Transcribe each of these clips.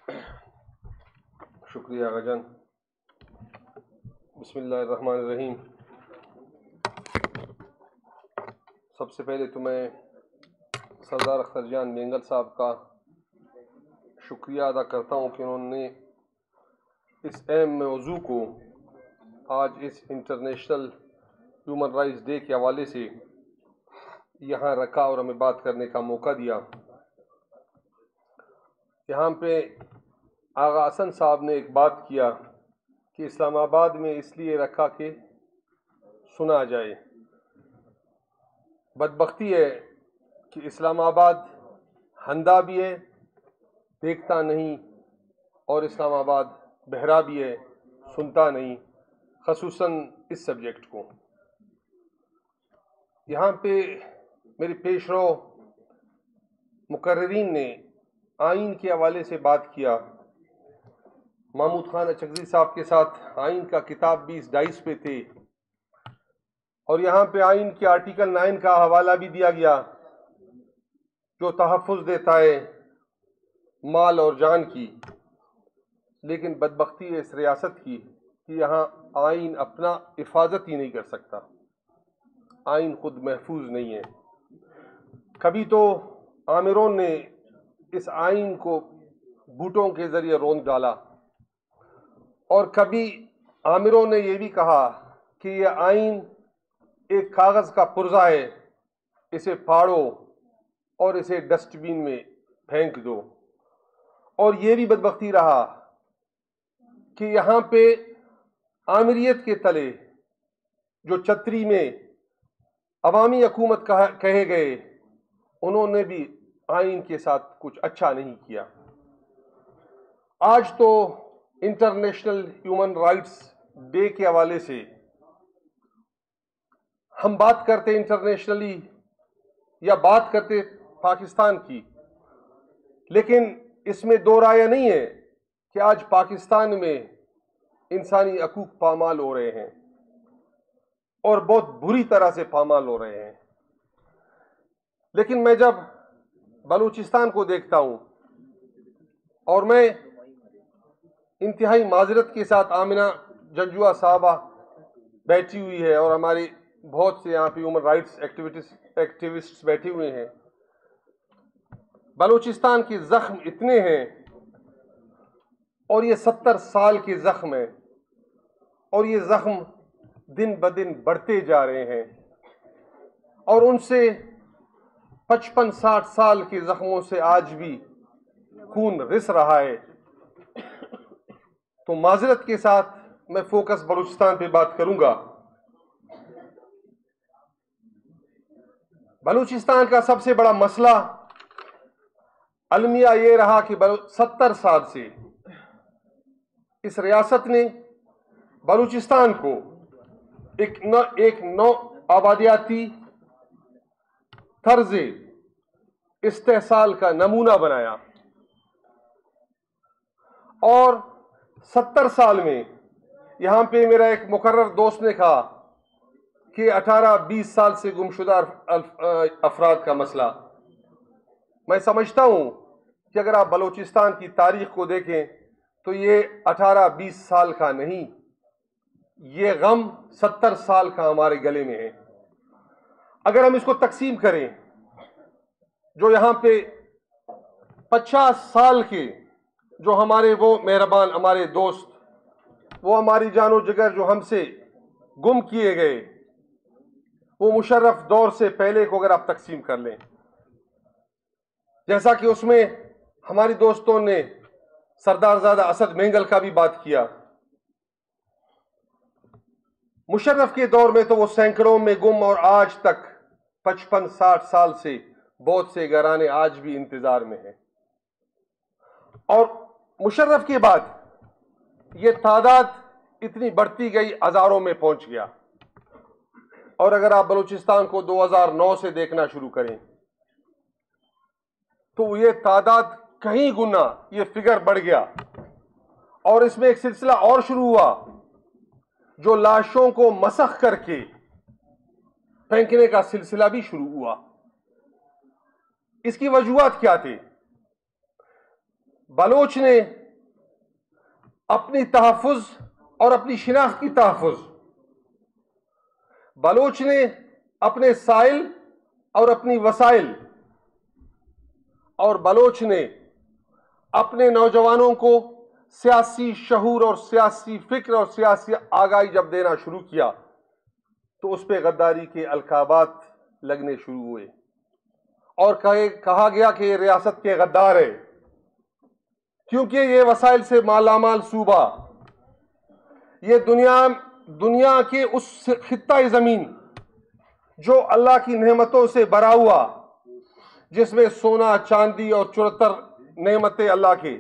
شکریہ آغا جان. بسم اللہ الرحمن الرحیم. سب سے پہلے تو میں سردار اختر جان مینگل صاحب کا شکریہ ادا کرتا ہوں کہ انہوں نے اس اہم موضوع کو آج اس انٹرنیشنل ہیومن رائٹس ڈے کے حوالے سے یہاں رکھا اور ہمیں بات کرنے کا موقع دیا. یہاں پہ آغا حسن صاحب نے ایک بات کیا کہ اسلام آباد میں اس لیے رکھا کہ سنا جائے. بدبختی ہے کہ اسلام آباد ہندہ بھی ہے، دیکھتا نہیں، اور اسلام آباد بہرا بھی ہے، سنتا نہیں، خصوصاً اس سبجیکٹ کو. یہاں پہ میری پیشرو مقررین نے آئین کے حوالے سے بات کیا. محمود خان اچکزئی صاحب کے ساتھ آئین کا کتاب بھی اس ڈائس پہ تھے، اور یہاں پہ آئین کے آرٹیکل 9 کا حوالہ بھی دیا گیا جو تحفظ دیتا ہے مال اور جان کی. لیکن بدبختی ہے اس ریاست کی کہ یہاں آئین اپنا حفاظت ہی نہیں کر سکتا، آئین خود محفوظ نہیں ہے. کبھی تو آمرون نے اس آئین کو بوٹوں کے ذریعے روند ڈالا، اور کبھی آمروں نے یہ بھی کہا کہ یہ آئین ایک کاغذ کا پرزہ ہے، اسے پھاڑو اور اسے ڈسٹ بین میں پھینک دو. اور یہ بھی بدبختی رہا کہ یہاں پہ آمریت کے تلے جو چھتری میں عوامی حکومت کہے گئے، انہوں نے بھی آئین کے ساتھ کچھ اچھا نہیں کیا. آج تو انٹرنیشنل ہیومن رائٹس ڈے کے حوالے سے ہم بات کرتے انٹرنیشنلی یا بات کرتے پاکستان کی، لیکن اس میں دو رائے نہیں ہے کہ آج پاکستان میں انسانی حقوق پامال ہو رہے ہیں، اور بہت بری طرح سے پامال ہو رہے ہیں. لیکن میں جب بلوچستان کو دیکھتا ہوں، اور میں انتہائی معذرت کے ساتھ آمنہ جنجوعہ صاحبہ بیٹھی ہوئی ہے اور ہماری بہت سے یہاں پہ ہیومن رائٹس ایکٹیوسٹس بیٹھے ہوئے ہیں، بلوچستان کے زخم اتنے ہیں، اور یہ 70 سال کے زخم ہیں، اور یہ زخم دن بدن بڑھتے جا رہے ہیں، اور ان سے 55-60 سال کے زخموں سے آج بھی خون رس رہا ہے. تو معذرت کے ساتھ میں فوکس بلوچستان پہ بات کروں گا. بلوچستان کا سب سے بڑا مسئلہ المیہ یہ رہا کہ 70 سال سے اس ریاست نے بلوچستان کو ایک نو آبادیاتی طرز استحصال کا نمونہ بنایا، اور 70 سال میں یہاں پہ میرا ایک مقرر دوست نے کہا کہ 18-20 سال سے گمشدہ افراد کا مسئلہ. میں سمجھتا ہوں کہ اگر آپ بلوچستان کی تاریخ کو دیکھیں تو یہ 18-20 سال کا نہیں، یہ غم 70 سال کا ہمارے گلے میں ہے. اگر ہم اس کو تقسیم کریں، جو یہاں پہ 50 سال کے جو ہمارے وہ مہربان ہمارے دوست، وہ ہماری جان و جگر جو ہم سے گم کیے گئے، وہ مشرف دور سے پہلے کو اگر آپ تقسیم کر لیں، جیسا کہ اس میں ہماری دوستوں نے سردار زادہ اسد مینگل کا بھی بات کیا. مشرف کے دور میں تو وہ سینکڑوں میں گم، اور آج تک 55-60 سال سے بہت سے گھرانے آج بھی انتظار میں ہیں. اور مشرف کے بعد یہ تعداد اتنی بڑھتی گئی، ہزاروں میں پہنچ گیا. اور اگر آپ بلوچستان کو 2009 سے دیکھنا شروع کریں تو یہ تعداد کہیں گنا یہ فگر بڑھ گیا. اور اس میں ایک سلسلہ اور شروع ہوا جو لاشوں کو مسخ کر کے پھینکنے کا سلسلہ بھی شروع ہوا. اس کی وجوہات کیا تھی؟ بلوچ نے اپنی تحفظ اور اپنی شناخت کی تحفظ. بلوچ نے اپنے سائل اور اپنی وسائل، اور بلوچ نے اپنے نوجوانوں کو سیاسی شعور اور سیاسی فکر اور سیاسی آگاہی جب دینا شروع کیا تو اس پہ غداری کے القابات لگنے شروع ہوئے، اور کہا گیا کہ یہ ریاست کے غدار ہے، کیونکہ یہ وسائل سے مالا مال صوبہ، یہ دنیا کے اس خطہ زمین جو اللہ کی نعمتوں سے بھرا ہوا، جس میں سونا چاندی اور 74 نعمتیں اللہ کے،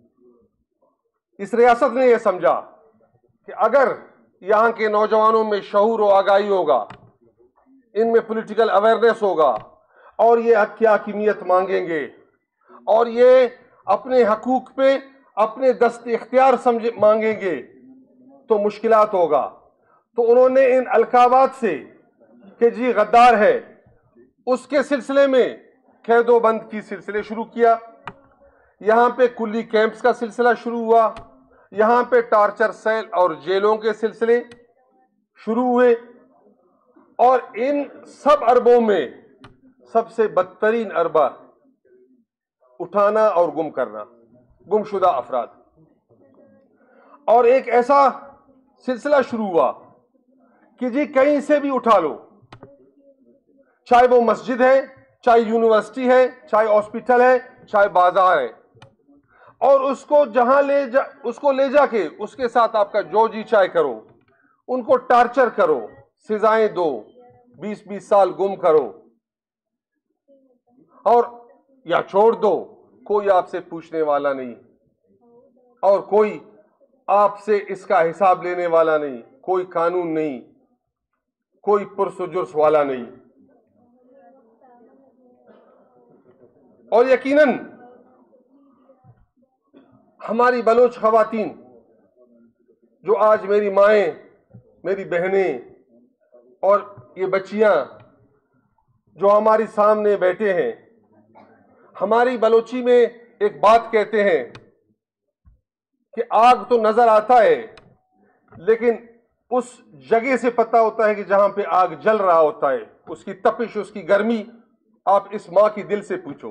اس ریاست نے یہ سمجھا کہ اگر یہاں کے نوجوانوں میں شعور و آگاہی ہوگا، ان میں پولیٹیکل اویئرنیس ہوگا، اور یہ حق کی حاکمیت مانگیں گے، اور یہ اپنے حقوق پہ اپنے دست اختیار مانگیں گے، تو مشکلات ہوگا. تو انہوں نے ان القابات سے کہ جی غدار ہے، اس کے سلسلے میں قید و بند کی سلسلے شروع کیا. یہاں پہ کلی کیمپس کا سلسلہ شروع ہوا، یہاں پہ ٹارچر سیل اور جیلوں کے سلسلے شروع ہوئے، اور ان سب اربوں میں سب سے بدترین اربہ اٹھانا اور گم کرنا، گم شدہ افراد. اور ایک ایسا سلسلہ شروع ہوا کہ جی کہیں سے بھی اٹھا لو، چاہے وہ مسجد ہے، چاہے یونیورسٹی ہے، چاہے ہاسپٹل ہے، چاہے بازار ہے، اور اس کو جہاں اس کو لے جا کے اس کے ساتھ آپ کا جو جی چاہے کرو، ان کو ٹارچر کرو، سزائیں دو، 20-20 سال گم کرو، اور یا چھوڑ دو، کوئی آپ سے پوچھنے والا نہیں، اور کوئی آپ سے اس کا حساب لینے والا نہیں، کوئی قانون نہیں، کوئی پرس و جرس والا نہیں. اور یقیناً ہماری بلوچ خواتین جو آج میری مائیں، میری بہنیں اور یہ بچیاں جو ہماری سامنے بیٹھے ہیں، ہماری بلوچی میں ایک بات کہتے ہیں کہ آگ تو نظر آتا ہے، لیکن اس جگہ سے پتہ ہوتا ہے کہ جہاں پہ آگ جل رہا ہوتا ہے، اس کی تپش، اس کی گرمی آپ اس ماں کی دل سے پوچھو.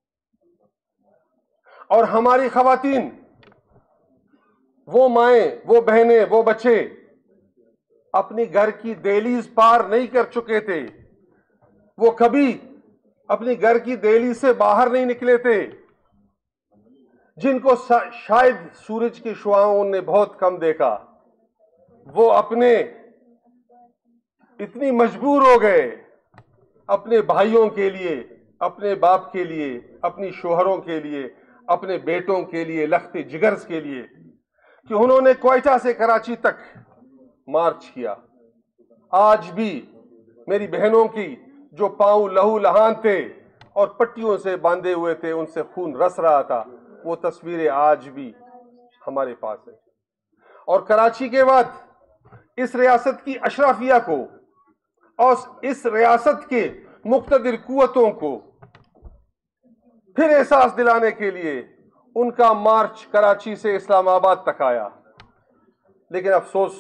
اور ہماری خواتین، وہ مائیں، وہ بہنیں، وہ بچے اپنی گھر کی دہلیز پار نہیں کر چکے تھے، وہ کبھی اپنی گھر کی دہلیز سے باہر نہیں نکلے تھے، جن کو شاید سورج کی شعاؤں نے بہت کم دیکھا. وہ اپنے اتنی مجبور ہو گئے اپنے بھائیوں کے لیے، اپنے باپ کے لیے، اپنی شوہروں کے لیے، اپنے بیٹوں کے لیے، لخت جگرز کے لیے، کہ انہوں نے کوئٹہ سے کراچی تک مارچ کیا. آج بھی میری بہنوں کی جو پاؤں لہو لہان تھے اور پٹیوں سے باندھے ہوئے تھے، ان سے خون رس رہا تھا، وہ تصویریں آج بھی ہمارے پاس ہیں. اور کراچی کے بعد اس ریاست کی اشرافیہ کو اور اس ریاست کے مقتدر قوتوں کو پھر احساس دلانے کے لیے ان کا مارچ کراچی سے اسلام آباد تک آیا، لیکن افسوس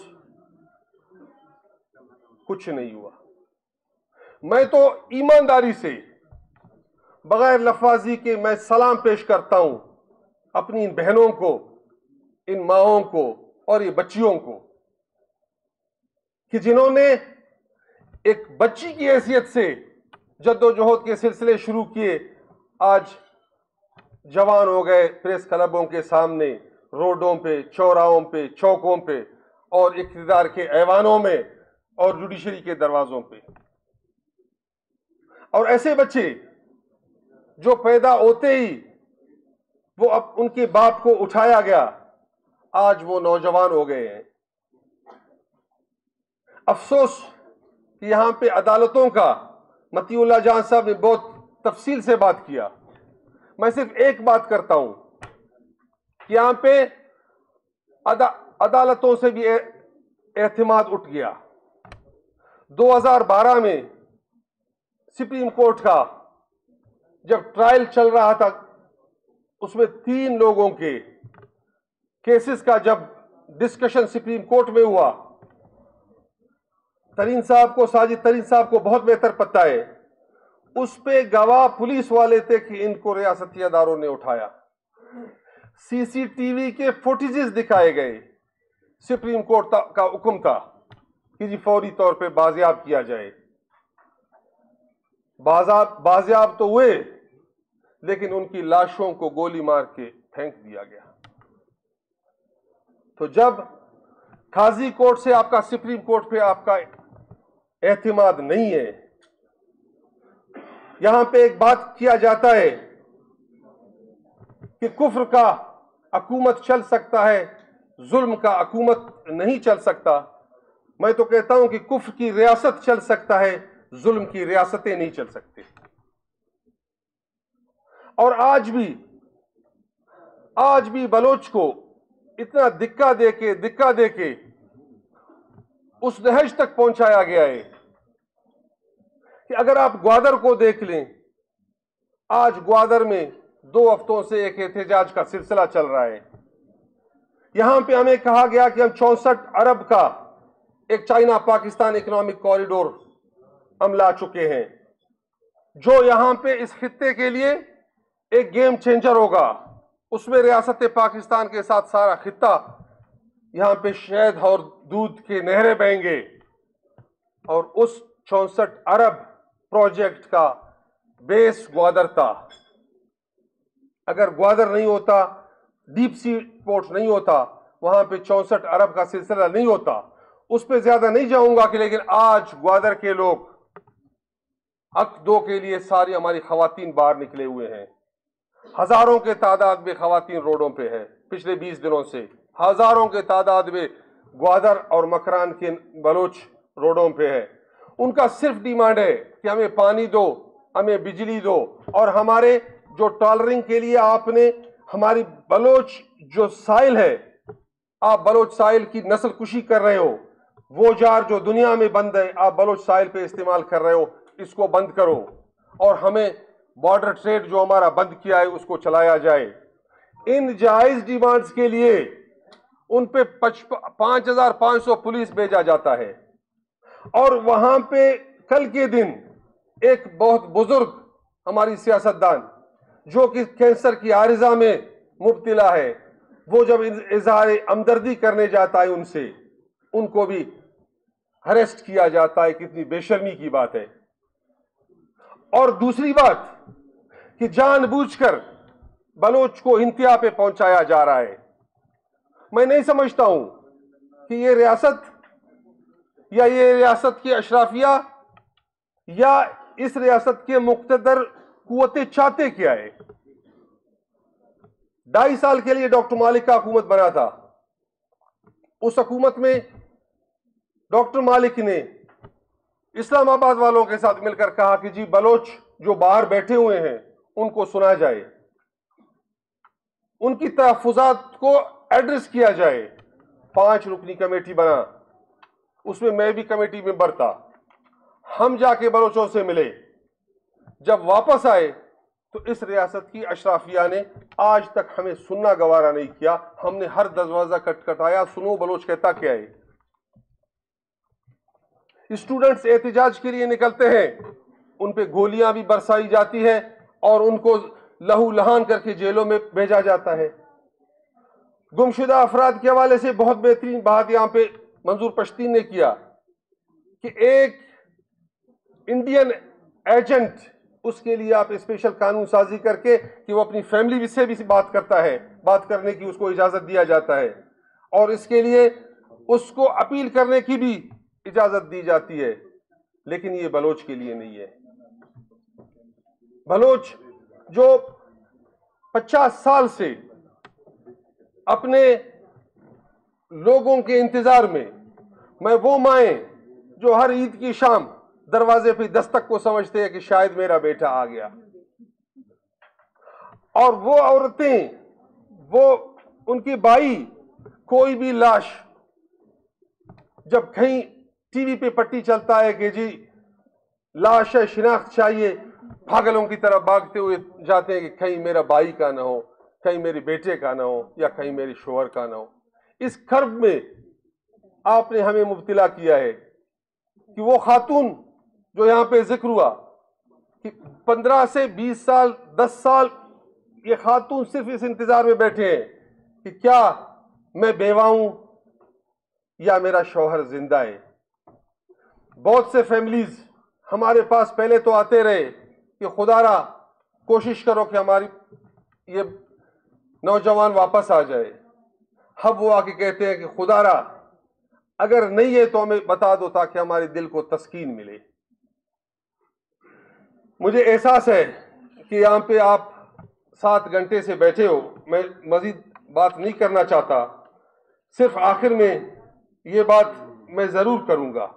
کچھ نہیں ہوا. میں تو ایمانداری سے بغیر لفاظی کے میں سلام پیش کرتا ہوں اپنی ان بہنوں کو، ان ماؤں کو اور یہ بچیوں کو، کہ جنہوں نے ایک بچی کی حیثیت سے جد و جہد کے سلسلے شروع کیے، آج جوان ہو گئے پریس کلبوں کے سامنے، روڈوں پہ، چوراہوں پہ، چوکوں پہ، اور اقتدار کے ایوانوں میں اور جوڈیشری کے دروازوں پہ. اور ایسے بچے جو پیدا ہوتے ہی وہ اب ان کے باپ کو اٹھایا گیا، آج وہ نوجوان ہو گئے ہیں. افسوس کہ یہاں پہ عدالتوں کا مطیع اللہ جان صاحب نے بہت تفصیل سے بات کیا. میں صرف ایک بات کرتا ہوں کہ یہاں پہ عدالتوں سے بھی اعتماد اٹھ گیا. 2012 میں سپریم کورٹ کا جب ٹرائل چل رہا تھا، اس میں 3 لوگوں کے केसेस का जब डिस्कशन सुप्रीम कोर्ट में हुआ, तरीन साहब को, साजिद तरीन साहब को बहुत बेहतर पता है, उस पे गवाह पुलिस वाले थे कि इनको रियासती अदारों ने उठाया। सीसीटीवी के फुटेजेस दिखाए गए, सुप्रीम कोर्ट का हुक्म था कि जी फौरी तौर पे बाजियाब किया जाए। बाजियाब तो हुए, लेकिन उनकी लाशों को गोली मार के फेंक दिया गया। तो जब काजी कोर्ट से आपका सुप्रीम कोर्ट पे आपका एतमाद नहीं है, यहां पे एक बात किया जाता है कि कुफ्र का हुकूमत चल सकता है, जुल्म का हुकूमत नहीं चल सकता। मैं तो कहता हूं कि कुफ्र की रियासत चल सकता है, जुल्म की रियासतें नहीं चल सकती। और आज भी बलोच को इतना दिक्का देके उस दहश तक पहुंचाया गया है कि अगर आप ग्वादर को देख लें, आज ग्वादर में 2 हफ्तों से एक एहतजाज का सिलसिला चल रहा है। यहां पे हमें कहा गया कि हम 64 अरब का एक चाइना पाकिस्तान इकोनॉमिक कॉरिडोर हम ला चुके हैं, जो यहां पे इस खित्ते के लिए एक गेम चेंजर होगा। उसमें रियासत पाकिस्तान के साथ सारा खित्ता, यहां पे शहद और दूध के नहरें बहेंगे। और उस 64 अरब प्रोजेक्ट का बेस ग्वादर था। अगर ग्वादर नहीं होता, डीप सी पोर्ट नहीं होता, वहां पे 64 अरब का सिलसिला नहीं होता। उस पर ज्यादा नहीं जाऊंगा कि लेकिन आज ग्वादर के लोग हक दो के लिए सारी हमारी खवातीन बाहर निकले हुए हैं। हजारों के तादाद में खवातीन रोडों पे है। पिछले 20 दिनों से हजारों के तादाद में ग्वादर और मकरान के बलोच रोडों पे है। उनका सिर्फ डिमांड है कि हमें पानी दो, हमें बिजली दो, और हमारे जो टॉलरिंग के लिए आपने हमारी बलोच जो साइल है, आप बलोच साइल की नस्ल कुशी कर रहे हो, वो जार जो दुनिया में बंद है, आप बलोच साइल पे इस्तेमाल कर रहे हो, इसको बंद करो। और हमें बॉर्डर ट्रेड जो हमारा बंद किया है उसको चलाया जाए। इन जायज डिमांड्स के लिए उन पे 5500 पुलिस भेजा जाता है। और वहां पे कल के दिन एक बहुत बुजुर्ग हमारी सियासतदान जो कि कैंसर की आरिजा में मुब्तला है, वो जब इजहार हमदर्दी करने जाता है उनसे, उनको भी अरेस्ट किया जाता है। कितनी बेशर्मी की बात है। और दूसरी बात कि जानबूझकर बलोच को इंतहा पे पहुंचाया जा रहा है। मैं नहीं समझता हूं कि ये रियासत की अशराफिया या इस रियासत के मुक्तदर कुव्वतें चाहते क्या है। 2.5 साल के लिए डॉक्टर मालिक का हुकूमत बना था। उस हुकूमत में डॉक्टर मालिक ने इस्लामाबाद वालों के साथ मिलकर कहा कि जी बलोच जो बाहर बैठे हुए हैं उनको सुना जाए, उनकी तहफ़्फ़ुज़ात को एड्रेस किया जाए। 5 रुकनी कमेटी बना, उसमें मैं भी कमेटी मेंबर था। हम जाके बलोचों से मिले। जब वापस आए तो इस रियासत की अशराफिया ने आज तक हमें सुनना गवारा नहीं किया। हमने हर दरवाजा खटखटाया, सुनो बलोच कहता क्या है। स्टूडेंट्स एहतजाज के लिए निकलते हैं, उन पे गोलियां भी बरसाई जाती है और उनको लहू लहान करके जेलों में भेजा जाता है। गुमशुदा अफराद के हवाले से बहुत बेहतरीन बात यहां पे मंजूर पश्तीन ने किया कि एक इंडियन एजेंट, उसके लिए आप स्पेशल कानून साजी करके कि वो अपनी फैमिली से भी बात करता है, बात करने की उसको इजाजत दिया जाता है, और इसके लिए उसको अपील करने की भी इजाजत दी जाती है। लेकिन ये बलोच के लिए नहीं है। बलोच जो 50 साल से अपने लोगों के इंतजार में, मैं वो माएं जो हर ईद की शाम दरवाजे पे दस्तक को समझते हैं कि शायद मेरा बेटा आ गया, और वो औरतें, वो उनकी बाई, कोई भी लाश जब कहीं टीवी पे पट्टी चलता है कि जी लाश है, शिनाख्त चाहिए, पागलों की तरह भागते हुए जाते हैं कि कहीं मेरा भाई का ना हो, کہیں میرے بیٹے کا نہ ہو یا کہیں میرے شوہر کا نہ ہو. اس کرب میں آپ نے ہمیں مبتلا کیا ہے کہ وہ خاتون جو یہاں پہ ذکر ہوا کہ 15 سے 20 سال 10 سال یہ خاتون صرف اس انتظار میں بیٹھے ہیں کہ کیا میں بیوہ ہوں یا میرا شوہر زندہ ہے. بہت سے فیملیز ہمارے پاس پہلے تو آتے رہے کہ خدا را کوشش کرو کہ ہماری یہ نوجوان واپس آ جائے. اب وہ آ کے کہتے ہیں کہ خدا را اگر نہیں ہے تو ہمیں بتا دو تاکہ ہمارے دل کو تسکین ملے. مجھے احساس ہے کہ یہاں پہ آپ 7 گھنٹے سے بیٹھے ہو. میں مزید بات نہیں کرنا چاہتا, صرف آخر میں یہ بات میں ضرور کروں گا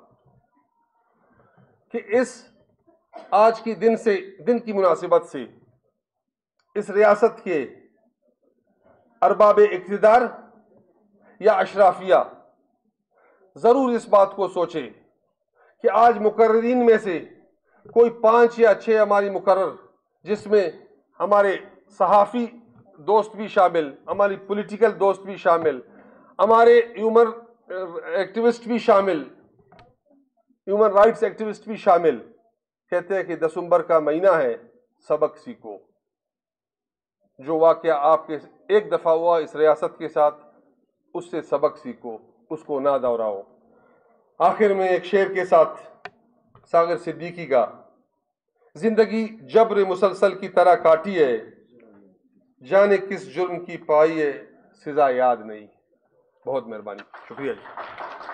کہ اس آج کی دن کی مناسبت سے اس ریاست کے ارباب اقتدار یا اشرافیہ ضرور اس بات کو سوچے کہ آج مقررین میں سے کوئی 5 یا 6 ہماری مقرر, جس میں ہمارے صحافی دوست بھی شامل, ہماری پولیٹیکل دوست بھی شامل, ہمارے ہیومن ایکٹیوسٹ بھی شامل, ہیومن رائٹس ایکٹیوسٹ بھی شامل, کہتے ہیں کہ دسمبر کا مہینہ ہے, سبق سیکھو. جو واقعہ آپ کے ایک دفعہ ہوا اس ریاست کے ساتھ, اس سے سبق سیکھو, اس کو نہ دہراؤ. آخر میں ایک شعر کے ساتھ ساغر صدیقی کا, زندگی جبر مسلسل کی طرح کاٹی ہے, جانے کس جرم کی پائی ہے سزا یاد نہیں. بہت مہربانی, شکریہ جی.